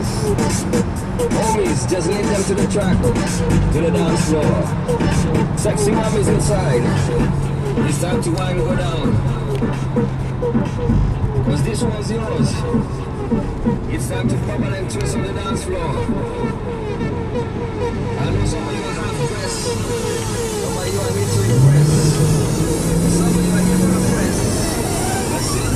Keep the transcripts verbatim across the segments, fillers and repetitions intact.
dance. Homies, just lead them to the track, to the dance floor. Sexy mommies inside. It's time to wind and go down. Cause this one's yours. It's time to bubble and twist on the dance floor. I know some of you are half dressed. Some of you are here to impress. Some of you are here for the press. That's it.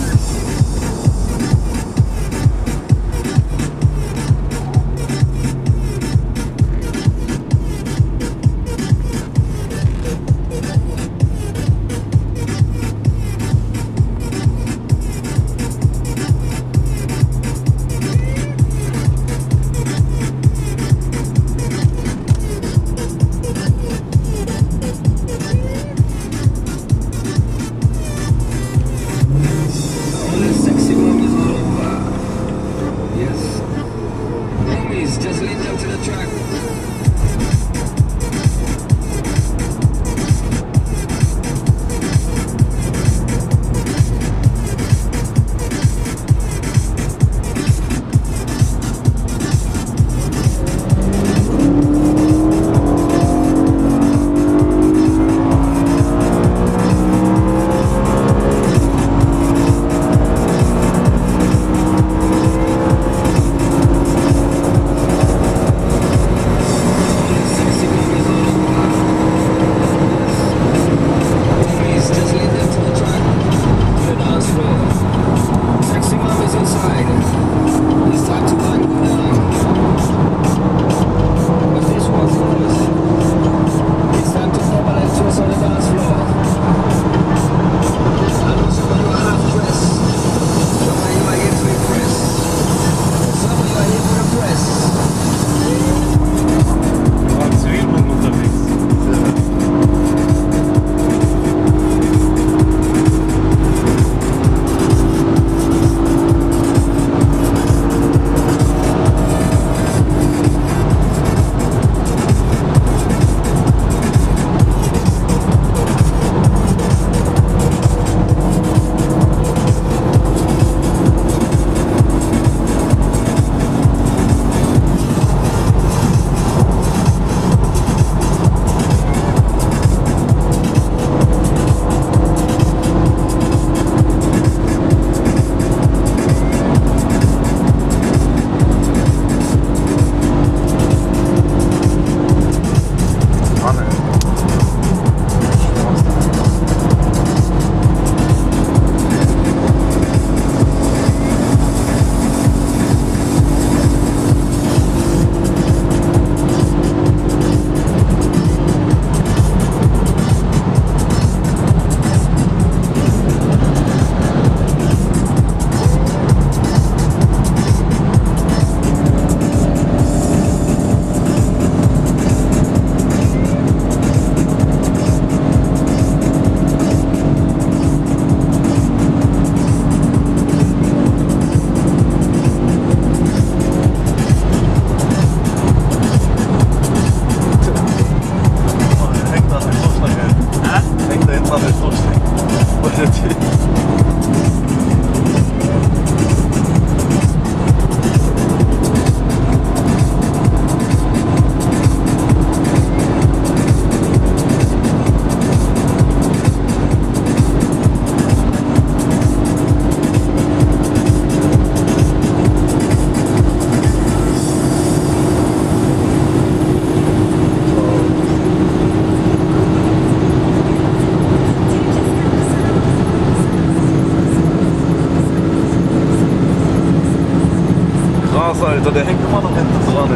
Alter, der hängt immer noch hinten dran,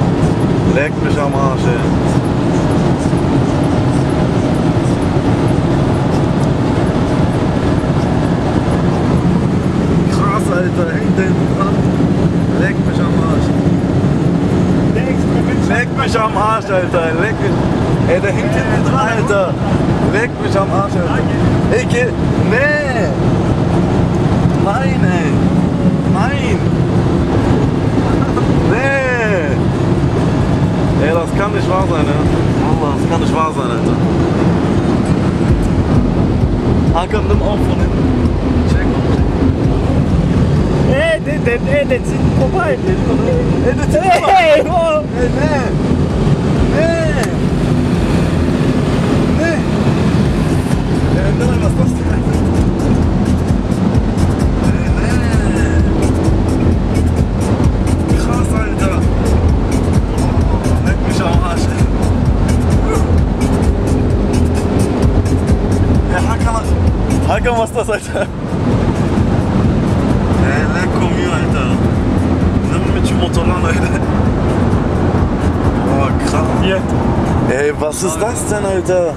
ey. Leckt mich am Arsch, ey. Krass, Alter, hängt der hinten dran. Leckt mich am Arsch. Leckt mich am Arsch, Alter. Leck mich. Ey, der hängt hinten dran, Alter. Leckt mich am Arsch, Alter. Ey, geh. Nee. Nein, ey. Nein. Nee. Ey, das kann nicht wahr sein, ne? Allah, das kann nicht wahr sein, Alter. Hakan, nimm auf von hinten. Check, check. Ey, den, den editsin vorbei. Editsin Hey, oh. Ey, ne? Ne? Ne? Elinden ayvaz bastı. Ey, ne? Krass, Alter. Leck mich am Arsch. Ja, Hakan, Hakan, was ist das, Alter? Ey, leck komm, Alter. Nimm mit dem Motorrad, Alter. Oh, krass. Hier. Ey, was ist das denn, Alter?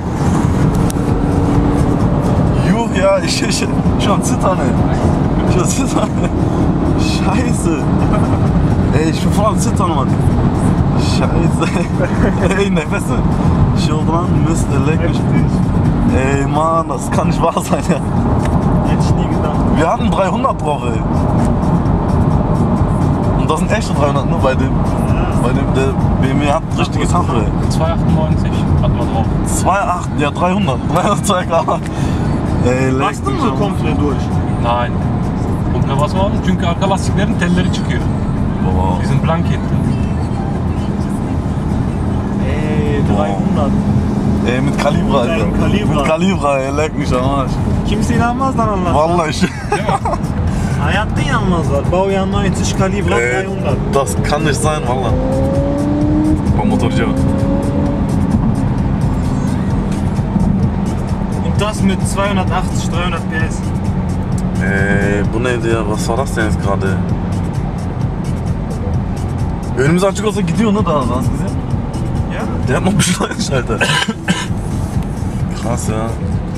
Juh, ja, ich, ich, schon zittern, ey. Schon zittern, ey. Scheiße. Ey, ich bin voll am Zittern, Mann. Scheiße. Ey, Nefesse. Şuradan Mist, leck mich. Ey, Mann, das kann nicht wahr sein, ja. Hätte ich nie gedacht. Wir hatten dreihundert drauf, ey. Und das sind echte dreihundert, ne? Bei dem, bei dem, der B M W hat richtige Tacho, ey. zwei achtundneunzig hat man drauf. zwei Komma acht, ja dreihundert. dreihundert Komma Ey, leck Bastın mich mı am- komple durch? Nein. Komple basmadım çünkü arka lastiklerin telleri çıkıyor. Boah. Die sind blank hinten. Ey, dreihundert. Ey, mit Kalibra, Alter. Mit Kalibra. Mit Kalibra, ey, leck mich am Arsch. Kimse inanmaz lan onlara. Vallahi ich. Hayatta inanmazlar. Baujahr neunzig Kaliber Ey, dreihundert. das kann nicht sein, Wallah. Beim Motorrad. Und das mit zweihundertachtzig, dreihundert P S. Ey, bu neydi ya? Was war das denn jetzt gerade? Önümüz açık olsa gidiyor ne daha az gesehen? Ja? Der hat noch beschleunigt, Alter. Krass, ja.